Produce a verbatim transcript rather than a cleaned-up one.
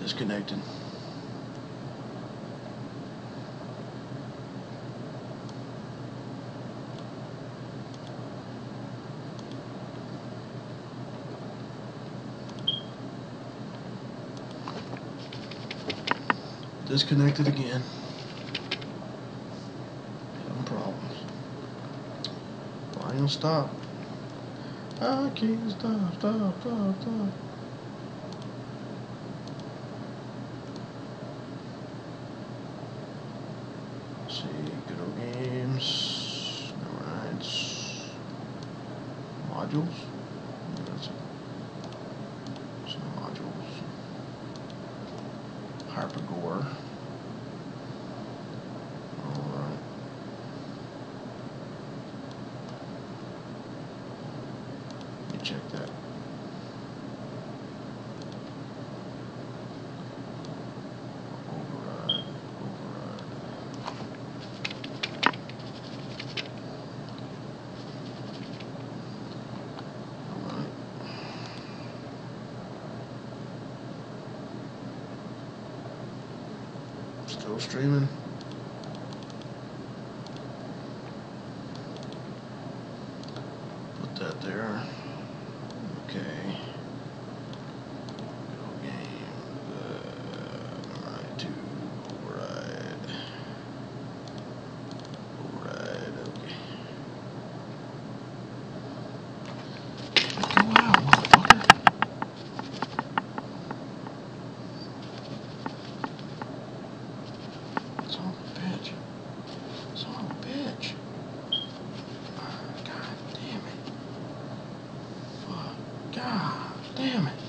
disconnected. Disconnected again. Having problems. Why don't stop? I can't stop, stop, stop, stop. Let's see, good old games. Alright. Modules. That's it. Some modules. Hypergore. Alright. Let me check that. Override. Override. Alright. Still streaming. Put that there. Okay. Good old game. Uh, alright, two. Override. Override. Okay. Go out, motherfucker. Son of a bitch. Son of a bitch. God damn it. Fuck. God damn it.